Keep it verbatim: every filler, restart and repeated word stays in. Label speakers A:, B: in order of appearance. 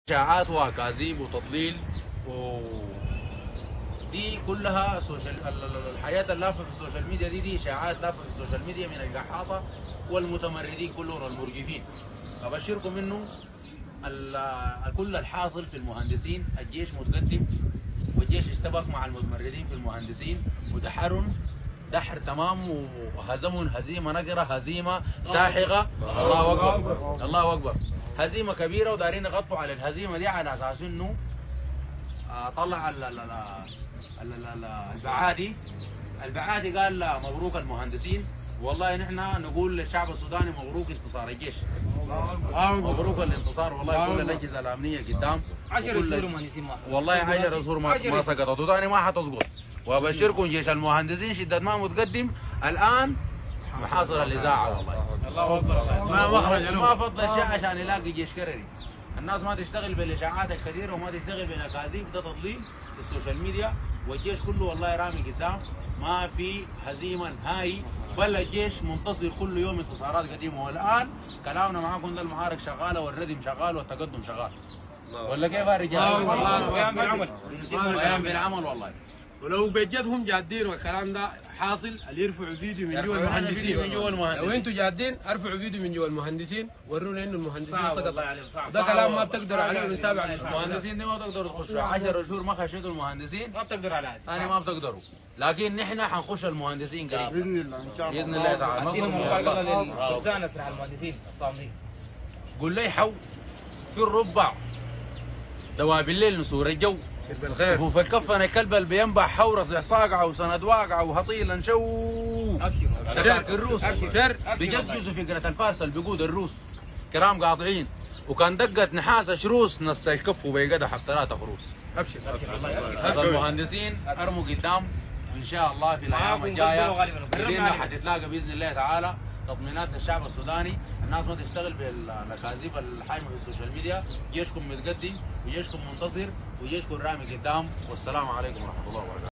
A: اشاعات واكاذيب وتضليل و دي كلها سوشيال الحياه اللافه في السوشيال ميديا دي دي اشاعات لافه في السوشيال ميديا من القحاطه والمتمردين كلهم المرجفين. ابشركم انه كل الحاصل في المهندسين الجيش متقدم والجيش اشتبك مع المتمردين في المهندسين ودحرهم دحر تمام وهزمهم هزيمه نقره هزيمه ساحقه. الله اكبر الله اكبر هزيمه كبيره ودارين يغطوا على الهزيمه دي على اساس انه طلع البعادي البعادي قال مبروك المهندسين. والله نحن نقول للشعب السوداني مبروك انتصار الجيش، مبروك الانتصار. والله كل الاجهزه الامنيه قدام
B: عشر شهور مهندسين ما سقطوا،
A: والله عشر شهور ما ما سقطت وثاني ما حتسقط. وابشركم جيش المهندسين شده ما متقدم الان محاصر الاذاعه. والله
B: الله اكبر
A: ما مخرج ما فضل الشيء عشان يلاقي جيش كرري. الناس ما تشتغل بالاشاعات الكثيره وما تشتغل بالاكاذيب، ده تضليل في السوشيال ميديا. والجيش كله والله رامي قدام، ما في هزيمه نهائي، بل الجيش منتصر كل يوم انتصارات قديمه. والان كلامنا معاكم ده المعارك شغاله والردم شغال والتقدم شغال. ولا كيف يا رجال؟
B: ويام بالعمل
A: ويام بالعمل والله.
C: ولو بجدهم جادين والكلام ده حاصل اللي يرفعوا فيديو من جوا المهندسين
A: من جوا المهندسين.
C: لو انتم جادين ارفعوا فيديو من جوا المهندسين ورونا انه المهندسين سقطوا.
B: صعب
C: ده كلام ما بتقدروا عليه من سابع
A: المهندسين دي ما تقدروا تخشوا عشر شهور ما خشيتوا المهندسين،
B: ما بتقدر على هذا
A: ثاني ما بتقدروا. لكن نحن حنخش المهندسين قريب
D: باذن الله ان شاء الله
A: باذن الله تعالى.
B: ادينا مقابله للفرسان اسرع المهندسين الصامدين.
A: قول لي حو في الربع دواب الليل نسور الجو
C: بالخير
A: وفي الكفن الكلب اللي بينبع حورس صاقعه وسند واقعه وهطيل نشو شر الروس شر بيجزجزوا فكره الفارس اللي بيقود الروس كرام قاطعين وكان دقت نحاس شروس نص الكف وبيقدح بثلاثه فروس.
C: ابشر
A: هذا المهندسين ارموا قدام وان شاء الله في الايام الجايه كلنا حتتلاقى باذن الله تعالى تطمينات للشعب السوداني. الناس ما تشتغل بالاكاذيب الحايمه في السوشيال ميديا. جيشكم متقدم وجيشكم منتصر وجيشكم رامي قدام. والسلام عليكم ورحمه الله وبركاته.